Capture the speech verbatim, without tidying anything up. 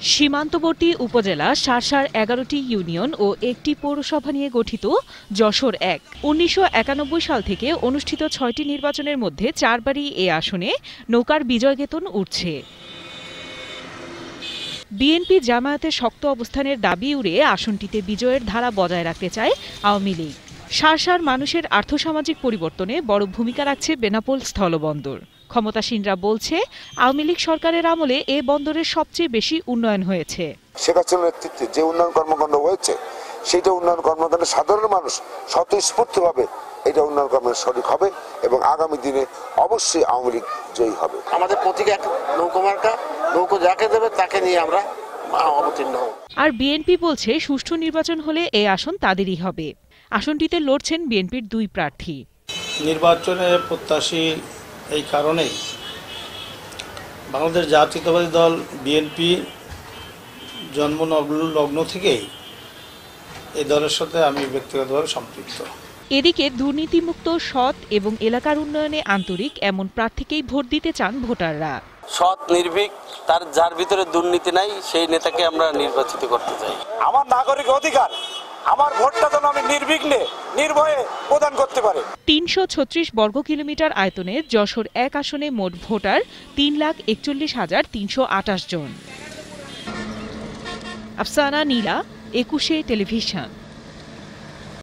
সীমান্তবর্তী উপজেলা শার্শার এগারোটি ইউনিয়ন ও একটি পৌরসভা নিয়ে গঠিত যশোর এক উনিশশো একানব্বই সাল থেকে অনুষ্ঠিত ছয়টি নির্বাচনের মধ্যে চারবারই এ আসনে নৌকার বিজয়কেতন উঠছে। বিএনপি জামায়াতের শক্ত অবস্থানের দাবি উড়ে আসনটিতে বিজয়ের ধারা বজায় রাখতে চায় আওয়ামী লীগ। শার্শার মানুষের আর্থসামাজিক পরিবর্তনে বড় ভূমিকা রাখছে বেনাপোল স্থলবন্দর। ক্ষমতাসীনরা বলছে আওয়ামী লীগ সরকারের আমলে এ বন্দরের সবচেয়ে বেশি উন্নয়ন হয়েছে। শেখ হাসিনার নেতৃত্বে যে উন্নয়ন কর্মকাণ্ড হয়েছে সেটা উন্নয়ন কর্মকাণ্ডে সাধারণ মানুষ স্বতঃস্ফূর্তভাবে এটা উন্নয়ন কর্মের শরিক হবে এবং আগামী দিনে অবশ্যই আওয়ামী লীগ জয়ী হবে। আমাদের প্রতীক এক নৌকা মার্কা, নৌকা যাকে দেবে তাকে নিয়ে আমরা অবতীর্ণ হব। আর বিএনপি বলছে সুষ্ঠু নির্বাচন হলে এই আসন তাদেরই হবে। আসনটিতে লড়ছেন বিএনপির দুই প্রার্থী। নির্বাচনে প্রত্যাশী এই কারণেই বাংলাদেশ জাতীয়তাবাদী দল বিএনপি জন্ম লগ্ন থেকেই এই দলের সাথে আমি ব্যক্তিগতভাবে সম্পৃক্ত। এদিকে দুর্নীতিমুক্ত, সৎ এবং এলাকার উন্নয়নে আন্তরিক এমন প্রার্থীকেই ভোট দিতে চান ভোটাররা। সৎ, নির্ভীক, তার যার ভিতরে দুর্নীতি নাই সেই নেতাকে আমরা নির্বাচিত করতে চাই। আমার নাগরিক অধিকার, আমার ভোটটা যেন আমি নির্বিঘ্নে নির্ভয়ে প্রদান করতে পারি। তিনশো ছত্রিশ বর্গ কিলোমিটার আয়তনের যশোর এক আসনে মোট ভোটার তিন লাখ একচল্লিশ হাজার তিনশো আটাশ জন। আফসানা নীলা, একুশে টেলিভিশন।